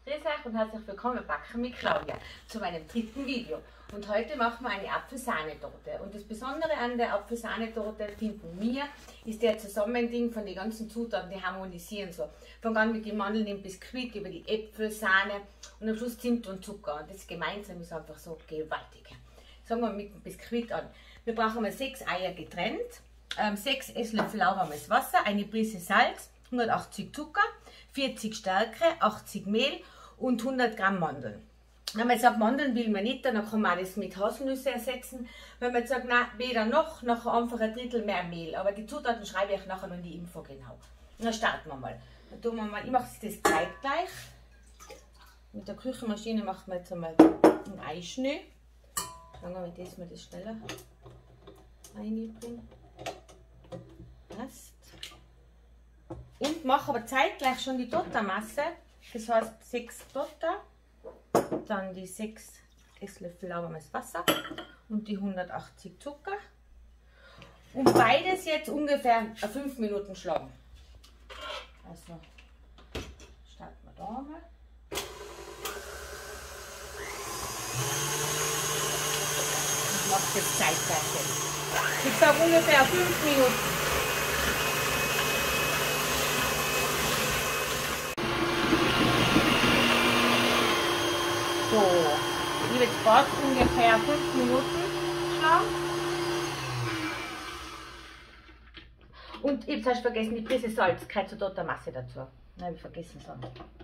Grüß euch und herzlich willkommen bei Backen mit Claudia zu meinem dritten Video. Und heute machen wir eine Apfelsahnetorte. Und das Besondere an der Apfelsahnetorte, finden wir, ist der Zusammending von den ganzen Zutaten, die harmonisieren so. Fang an mit den Mandeln im Biskuit, über die Äpfel, Sahne und am Schluss Zimt und Zucker. Und das gemeinsam ist einfach so gewaltig. Sagen wir mit dem Biskuit an. Wir brauchen mal 6 Eier getrennt, 6 Esslöffel lauwarmes Wasser, eine Prise Salz, 180 Zucker, 40 Stärke, 80 Mehl und 100 Gramm Mandeln. Wenn man jetzt sagt, Mandeln will man nicht, dann kann man das mit Haselnüsse ersetzen. Wenn man jetzt sagt, nein, weder noch, nachher einfach ein Drittel mehr Mehl. Aber die Zutaten schreibe ich euch nachher noch in die Info genau. Und dann starten wir mal. Dann tun wir mal, ich mache das zeitgleich. Mit der Küchenmaschine machen wir jetzt einmal ein Eischnee. Schauen wir mal, dass wir das schneller reinbringen. Passt. Und mache aber zeitgleich schon die Tortenmasse. Das heißt 6 Torten, dann die 6 Esslöffel lauwarmes Wasser und die 180 Zucker. Und beides jetzt ungefähr 5 Minuten schlagen. Also starten wir da mal. Ich mache das zeitgleich jetzt. Ich sage ungefähr 5 Minuten. So, ich werde jetzt ungefähr 5 Minuten schlagen. Und ich habe zuerst vergessen, die Prise Salz gehört zur Tortenmasse dazu. Nein, habe ich vergessen zu sagen.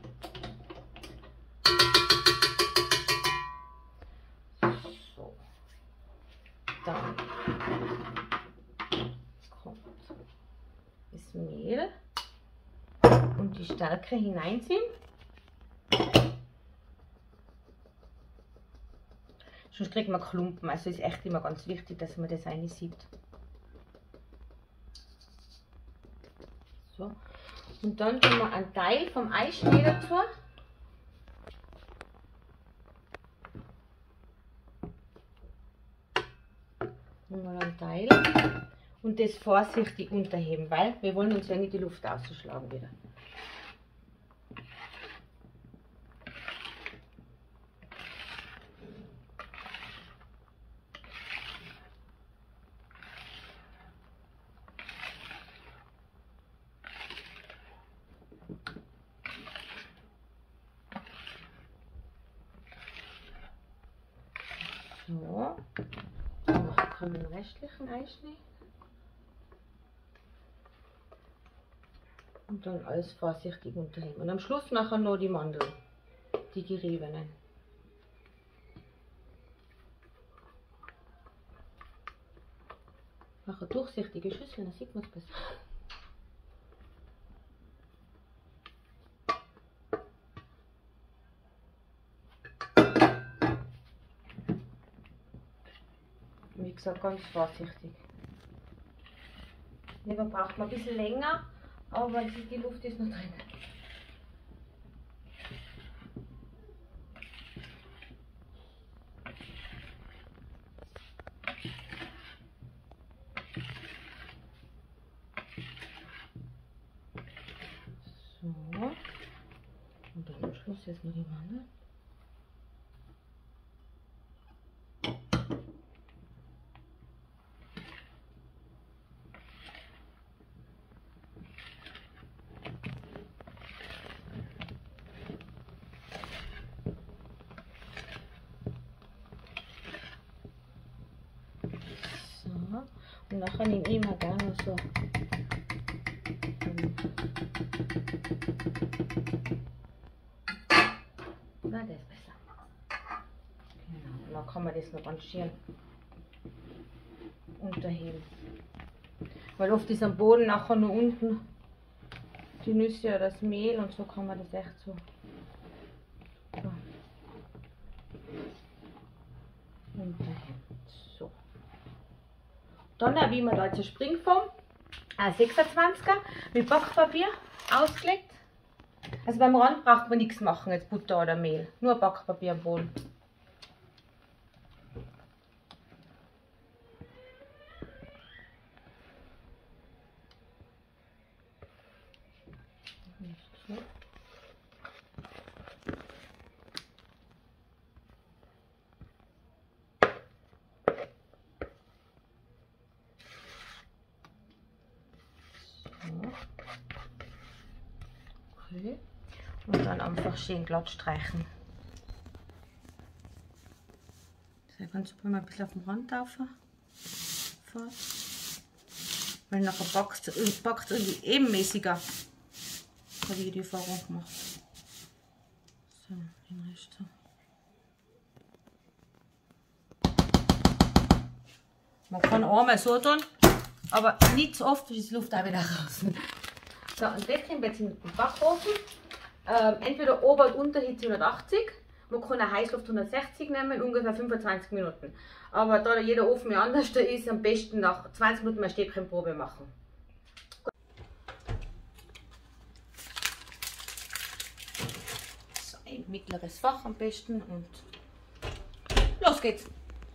So, dann kommt das Mehl und die Stärke hineinziehen. Sonst kriegt man Klumpen, also ist echt immer ganz wichtig, dass man das reinsieht. So. Und dann tun wir einen Teil vom Eischnee dazu. Mal einen Teil. Und das vorsichtig unterheben, weil wir wollen uns ja nicht die Luft ausschlagen wieder. So, dann machen wir den restlichen Eischnee. Und dann alles vorsichtig unterheben. Und am Schluss nachher noch die Mandeln, die geriebenen. Nachher durchsichtige Schüsseln, dann sieht man es besser. Wie gesagt, ganz vorsichtig. Lieber braucht man ein bisschen länger, aber die Luft ist noch drin. So. Und dann am Schluss jetzt noch die Mandeln. Und nachher nehme ich immer gerne so na, das ist besser. Genau, und dann kann man das noch ganz schön unterheben. Weil oft ist am Boden nachher nur unten die Nüsse oder das Mehl und so kann man das echt so. Unterheben. So. Dann habe ich mir da jetzt eine Springform, ein 26er mit Backpapier ausgelegt. Also beim Rand braucht man nichts machen, jetzt Butter oder Mehl, nur Backpapier am Boden. So. Okay. Und dann einfach schön glatt streichen. So, ganz super mal ein bisschen auf den Rand laufen. Weil nachher backt es irgendwie ebenmäßiger. Habe ich die Erfahrung gemacht. So, den Rest so. Man kann einmal so tun, aber nicht so oft, ist die Luft auch wieder raus. So, und das kriegen wir jetzt in den Backofen. Entweder Ober- und Unterhitze 180. Man kann eine Heißluft 160 nehmen, ungefähr 25 Minuten. Aber da jeder Ofen ja anders ist, am besten nach 20 Minuten mal Stäbchenprobe machen. So, ein mittleres Fach am besten und los geht's!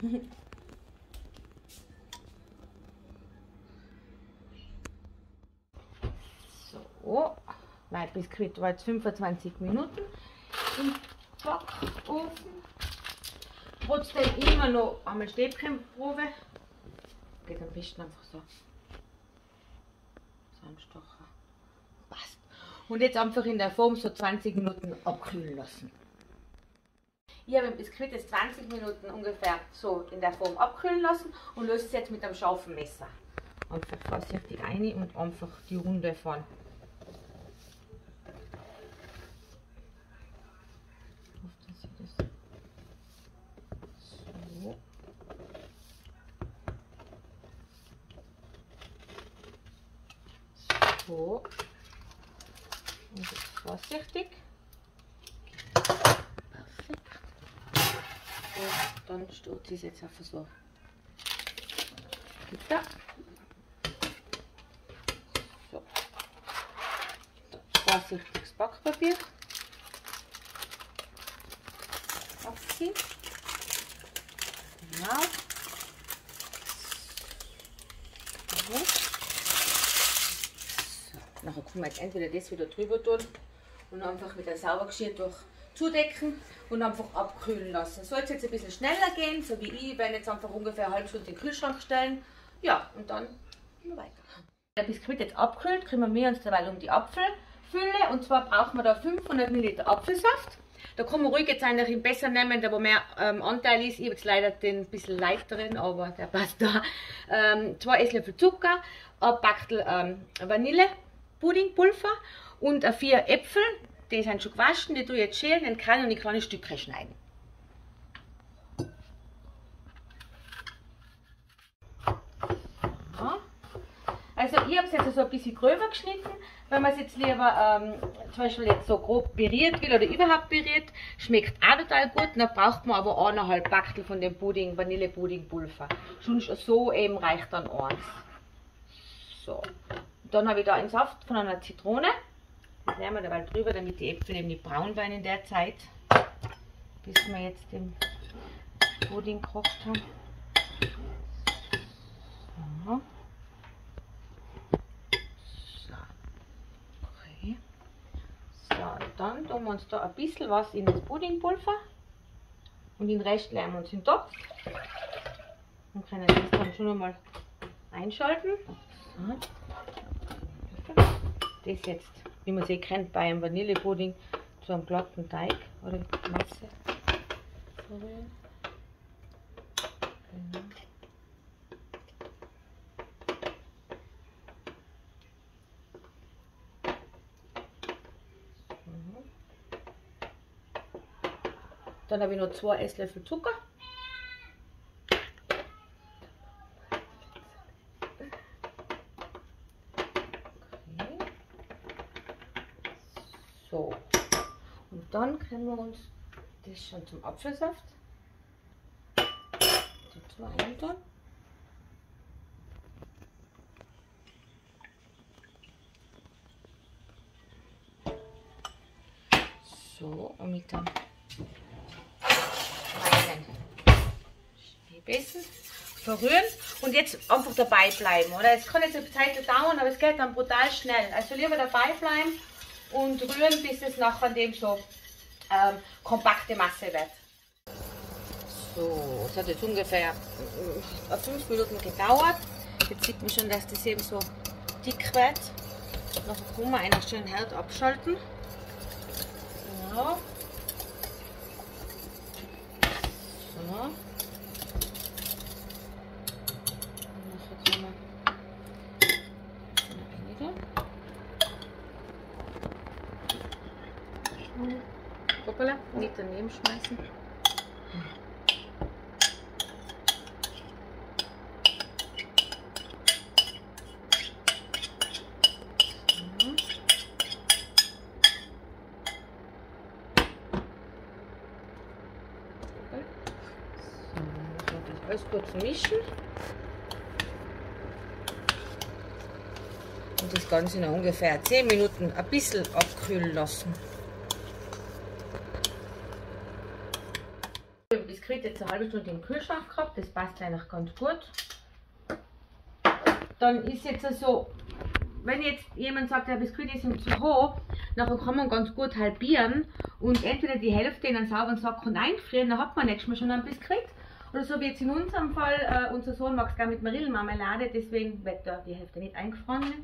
So, mein Biskuit war jetzt 25 Minuten im Backofen. Trotzdem immer noch einmal Stäbchenprobe. Geht am besten einfach so. Anstocher. Passt. Und jetzt einfach in der Form so 20 Minuten abkühlen lassen. Ich habe den Biskuit jetzt 20 Minuten ungefähr so in der Form abkühlen lassen und löse es jetzt mit einem scharfen Messer. Einfach vorsichtig rein und einfach die Runde fahren. So. So. Und jetzt vorsichtig. Perfekt. Und dann steht es jetzt einfach so. Da. So. Vorsichtig das Backpapier abziehen. Genau. So. Nachher können wir jetzt entweder das wieder drüber tun und einfach mit einem Saubergeschirrtuch zudecken und einfach abkühlen lassen. Soll es jetzt ein bisschen schneller gehen, so wie ich, wenn jetzt einfach ungefähr eine halbe Stunde in den Kühlschrank stellen. Ja, und dann gehen wir weiter. Der Biskuit jetzt abkühlt, kümmern wir uns dabei um die Apfelfülle. Und zwar brauchen wir da 500 ml Apfelsaft. Da kann man ruhig jetzt eigentlich besser nehmen, da wo mehr Anteil ist. Ich habe jetzt leider den ein bisschen leichteren, aber der passt da. 2 Esslöffel Zucker, ein Backel Vanillepuddingpulver und 4 Äpfel. Die sind schon gewaschen, die tue ich jetzt schälen, in kleine Stücke schneiden. Also ich habe es jetzt so ein bisschen gröber geschnitten, wenn man es jetzt lieber zum Beispiel jetzt so grob püriert will oder überhaupt püriert, schmeckt auch total gut. Dann braucht man aber 1,5 Backel von dem Vanillepuddingpulver. Schon so eben reicht dann eins. So. Dann habe ich da einen Saft von einer Zitrone. Das nehmen wir dabei drüber, damit die Äpfel eben nicht braun werden in der Zeit, bis wir jetzt den Pudding gekocht haben. So. Dann tun wir uns da ein bisschen was in das Puddingpulver und den Rest legen wir uns in den Topf und können das dann schon einmal einschalten. So. Das jetzt, wie man es kennt, bei einem Vanillepudding zu einem glatten Teig oder Masse verrühren. Genau. Dann habe ich noch 2 Esslöffel Zucker. Okay. So. Und dann können wir uns das schon zum Apfelsaft dazu reintun. So, und mit dem Schneebesen verrühren und jetzt einfach dabei bleiben, oder? Es kann jetzt eine Zeit dauern, aber es geht dann brutal schnell. Also lieber dabei bleiben und rühren, bis es nachher dem so kompakte Masse wird. So, es hat jetzt ungefähr 5 Minuten gedauert. Jetzt sieht man schon, dass das eben so dick wird. Nachher können wir einen schönen Herd abschalten. Genau. So. Und nachher können wir Hoppala, nicht daneben schmeißen. Alles gut mischen und das Ganze noch ungefähr 10 Minuten ein bisschen abkühlen lassen. Ich habe das Biskuit jetzt eine halbe Stunde im Kühlschrank gehabt, das passt eigentlich ganz gut. Dann ist jetzt so, wenn jetzt jemand sagt, der Biskuit ist ihm zu hoch, dann kann man ganz gut halbieren und entweder die Hälfte in einen sauberen Sack und einfrieren, dann hat man nächstes Mal schon ein Biskuit. Oder so wie jetzt in unserem Fall, unser Sohn mag es gerne mit Marillenmarmelade, deswegen wird da die Hälfte nicht eingefroren.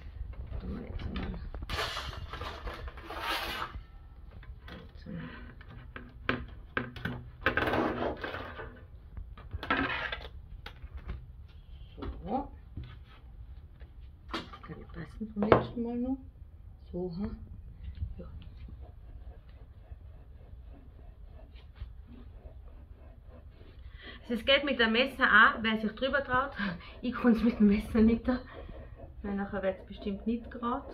So. Das kann nicht passen vom letzten Mal noch. So, ha? Ja. Es geht mit dem Messer auch, wer sich drüber traut. Ich kann es mit dem Messer nicht, weil nachher wird es bestimmt nicht gerade.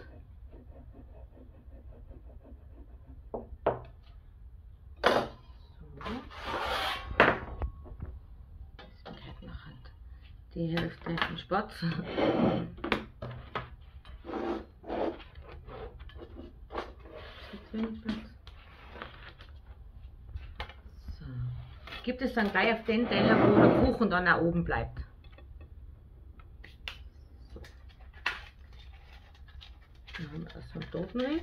So. Das geht nachher die Hälfte vom Spatz. Gibt es dann gleich auf den Teller, wo der Kuchen dann auch oben bleibt. So. Dann haben wir erstmal Totenring.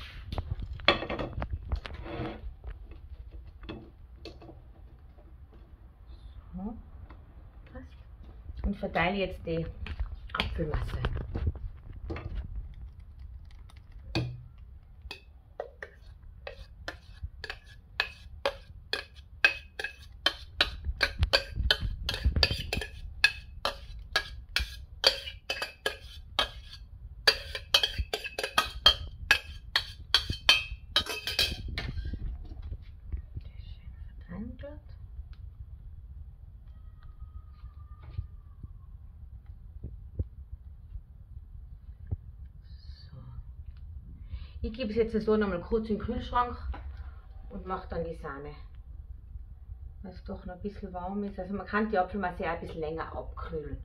So. Passt. Und verteile jetzt die Apfelmasse. Ich gebe es jetzt so nochmal kurz in den Kühlschrank und mache dann die Sahne, weil es doch noch ein bisschen warm ist. Also man kann die Apfelmasse auch ein bisschen länger abkühlen.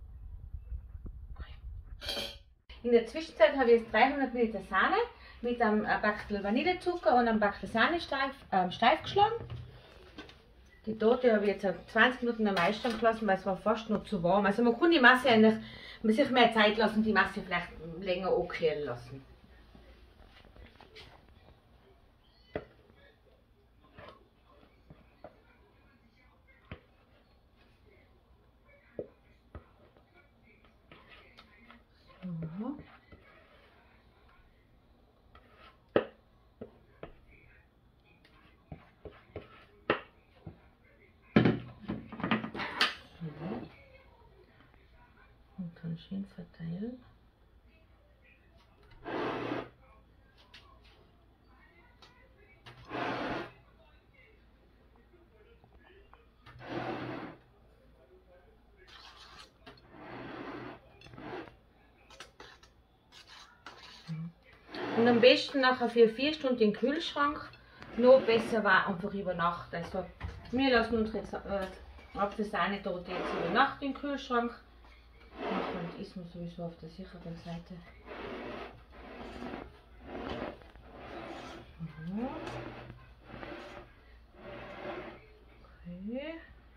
In der Zwischenzeit habe ich jetzt 300 Ml Sahne mit einem Backel Vanillezucker und einem Backel Sahne steif geschlagen. Die Torte habe ich jetzt 20 Minuten am Eisstand gelassen, weil es war fast noch zu warm. Also man kann die Masse eigentlich sich mehr Zeit lassen, die Masse vielleicht länger abkühlen lassen. So. Und dann schön verteilen. Und am besten nachher für 4 Stunden in den Kühlschrank. Noch besser war einfach über Nacht. Also wir lassen unsere Apfelsahnetorte jetzt über Nacht in den Kühlschrank. Und ist man sowieso auf der sicheren Seite. Mhm. Okay.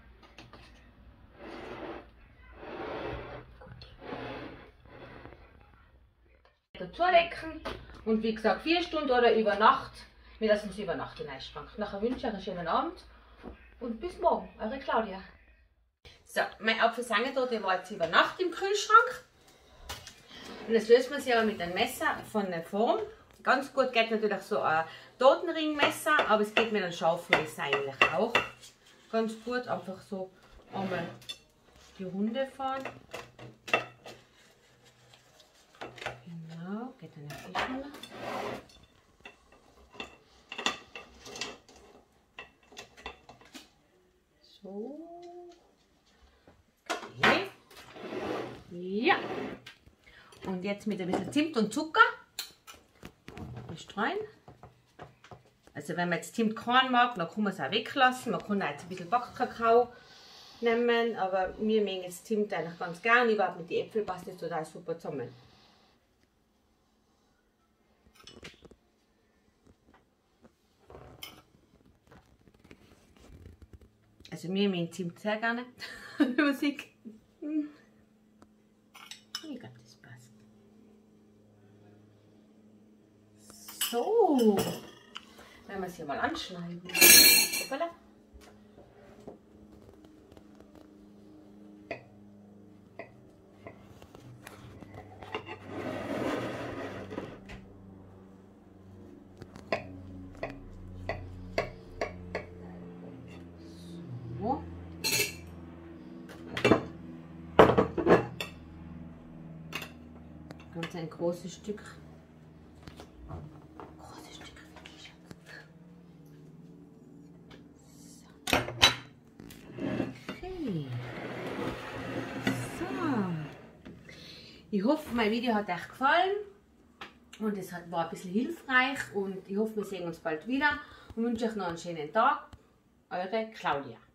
Dazu lecken und wie gesagt 4 Stunden oder über Nacht. Wir lassen es über Nacht in den Eisschrank. Nachher wünsche ich einen schönen Abend und bis morgen, eure Claudia. So, meine Apfelsahnetorte war jetzt über Nacht im Kühlschrank. Und das löst man sich aber mit einem Messer von der Form. Ganz gut geht natürlich so ein Totenringmesser, aber es geht mit einem Schaufenmesser eigentlich auch ganz gut. Einfach so einmal die Runde fahren. Genau, geht dann auch schneller. So. Okay. Ja. Und jetzt mit ein bisschen Zimt und Zucker bestreuen. Also wenn man jetzt Zimt keinen mag, dann kann man es auch weglassen. Man kann auch jetzt ein bisschen Backkakao nehmen, aber wir mögen jetzt Zimt eigentlich ganz gerne. Überhaupt mit den Äpfeln passt das total super zusammen. Also wir mögen Zimt sehr gerne, wie man sieht. Ich glaube, das passt. So, wenn wir es hier mal anschneiden. Hoppala. So. Ganz ein großes Stück. Ich hoffe, mein Video hat euch gefallen und es war ein bisschen hilfreich und ich hoffe, wir sehen uns bald wieder und wünsche euch noch einen schönen Tag. Eure Claudia.